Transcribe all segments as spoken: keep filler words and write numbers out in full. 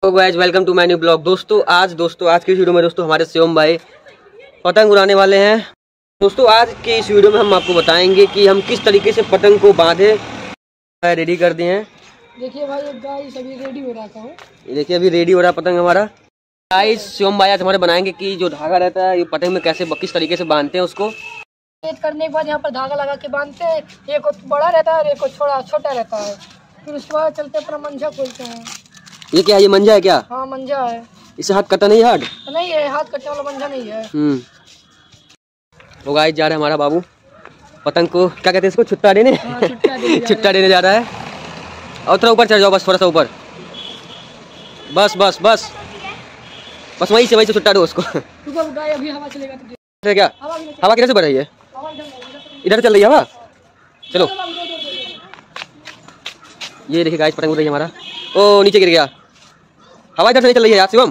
तो guys welcome to my new blog. दोस्तों आज दोस्तों आज की इस वीडियो में दोस्तों हमारे शिवम भाई पतंग उड़ाने वाले हैं। दोस्तों आज के इस वीडियो में हम आपको बताएंगे कि हम किस तरीके से पतंग को बांधे रेडी कर दिए हैं। देखिए भाई एक गाइस अभी रेडी हो रहा था। ये देखिए अभी रेडी हो रहा है पतंग हमारा। गाइस शिवम भाई आज हमारे बनाएंगे कि जो धागा रहता है ये पतंग में कैसे किस तरीके से बांधते हैं उसको। तेज करने के बाद यहाँ पर धागा लगा के बांधते हैं। एक को बड़ा रहता है और एक को छोटा छोटा रहता है। फिर उसके बाद चलते अपना मंजा खोलते हैं। ये क्या है? ये मंजा है क्या? हाँ मंजा है। इससे हाथ कटा नहीं? हाथ नहीं है, हाथ कटने वाला मंजा नहीं है। हम्म तो गाइस जा रहा है हमारा बाबू पतंग को क्या कहते हैं इसको छुट्टा देने। हाँ, छुट्टा देने छुट्टा देने जा रहा है। और थोड़ा ऊपर चढ़ जाओ, बस थोड़ा सा ऊपर, बस बस बस बस वहीं से वहीं से छुट्टा दो उसको। अभी हवा चलेगा तो क्या हवा किधर से बढ़ रही है? इधर चल रही है हवा। चलो ये देखिए गाइस पतंग उड़ रही है हमारा। ओ नीचे गिर गया। हवा इधर से नहीं चल रही है यार शिवम।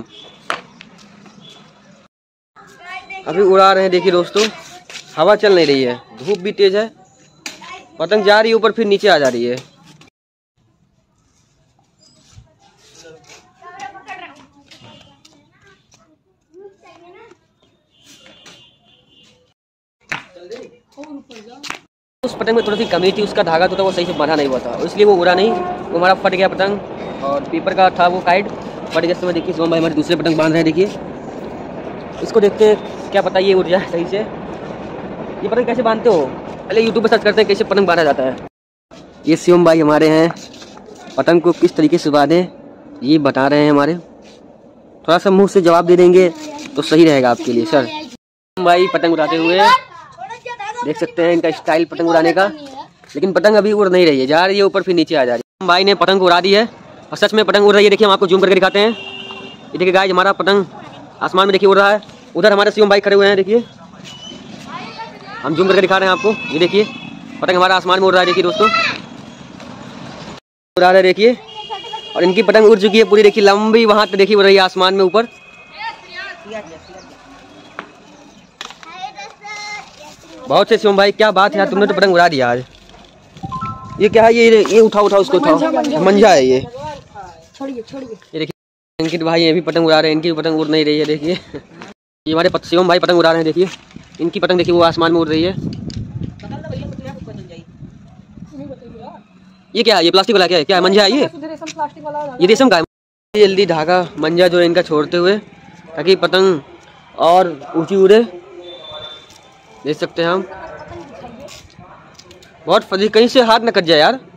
अभी उड़ा रहे हैं। देखिए दोस्तों हवा चल नहीं रही है, धूप भी तेज है, पतंग जा रही है ऊपर फिर नीचे आ जा रही है। उस पतंग में थोड़ी सी कमी थी, उसका धागा तो था वो सही से बंधा नहीं हुआ था, इसलिए वो उड़ा नहीं, वो हमारा फट गया पतंग। और पेपर का था वो काइट फट गया। समय देखिए शिवम भाई हमारे दूसरे पतंग बांध रहे हैं। देखिए इसको देखते क्या पता ये उड़ जाए सही से। ये पतंग कैसे बांधते हो? पहले यूट्यूब पर सर्च करते हैं कैसे पतंग बांधा जाता है। ये शिवम भाई हमारे हैं, पतंग को किस तरीके से बांधे ये बता रहे हैं हमारे। थोड़ा सा मुँह से जवाब दे देंगे तो सही रहेगा आपके लिए। सर शिवम भाई पतंग उड़ाते हुए देख सकते हैं इनका स्टाइल पतंग उड़ाने का, लेकिन पतंग अभी उड़ नहीं रही है, जा रही है ऊपर फिर नीचे आ जा रही है। भाई ने पतंग को उड़ा दी है और सच में पतंग उड़ रही है। देखिए हम आपको जूम करके दिखाते हैं। ये देखिए गाइस हमारा पतंग आसमान में देखिए उड़ रहा है। उधर हमारे शिवम भाई खड़े हुए हैं, देखिए हम जूम करके दिखा रहे हैं आपको। ये देखिए पतंग हमारा आसमान में उड़ रहा है। देखिए दोस्तों उड़ा रहा है देखिए, और इनकी पतंग उड़ चुकी है पूरी। देखिए लंबी वहां तक देखिए उड़ रही है आसमान में ऊपर। बहुत से शिवम भाई क्या बात है यार, तुमने तो पतंग उड़ा दिया आज। ये क्या है? ये ये उठाओ उठाओ उसको उठाओ, मंजा है ये। छोड़िए छोड़िए। ये देखिए अंकित भाई ये भी पतंग उड़ा रहे हैं, इनकी पतंग उड़ नहीं रही है। देखिए ये हमारे शिवम भाई पतंग उड़ा रहे हैं। देखिए इनकी पतंग देखिए वो आसमान में उड़ रही है। ये क्या है? ये प्लास्टिक वाला क्या है? क्या है? मंजा है ये? ये रेशम का है। जल्दी धागा मंजा जो है इनका छोड़ते हुए ताकि पतंग और ऊंची उड़े। देख सकते हैं हम बहुत फजी, कहीं से हाथ न कट जाए यार।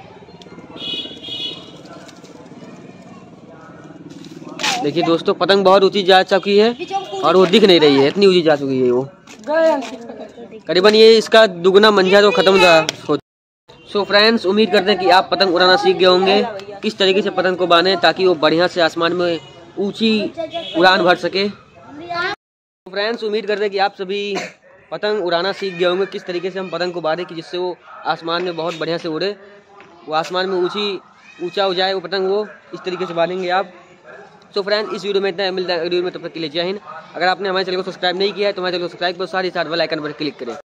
देखिए दोस्तों पतंग बहुत ऊंची जा चुकी है और वो दिख नहीं रही है, इतनी ऊंची जा चुकी है वो। करीबन ये इसका दुगना मंजा तो खत्म हो। सो फ्रेंड्स उम्मीद करते हैं कि आप पतंग उड़ाना सीख गए होंगे, किस तरीके से पतंग को बांधे ताकि वो बढ़िया से आसमान में ऊंची उड़ान भर सके। फ्रेंड्स उम्मीद करते हैं कि आप सभी पतंग उड़ाना सीख गए होंगे, किस तरीके से हम पतंग को बांधे कि जिससे वो आसमान में बहुत बढ़िया से उड़े, वो आसमान में ऊंची ऊंचा हो जाए वो पतंग, वो इस तरीके से बांधेंगे आप। सो फ्रेंड्स इस वीडियो में इतना मिलता है वीडियो में, तब तक के लिए जय हिंद। अगर आपने हमारे चैनल को सब्सक्राइब नहीं किया है तो हमारे चैनल को सब्सक्राइब करो, साथ ही साथ बेल आइकन पर क्लिक करें।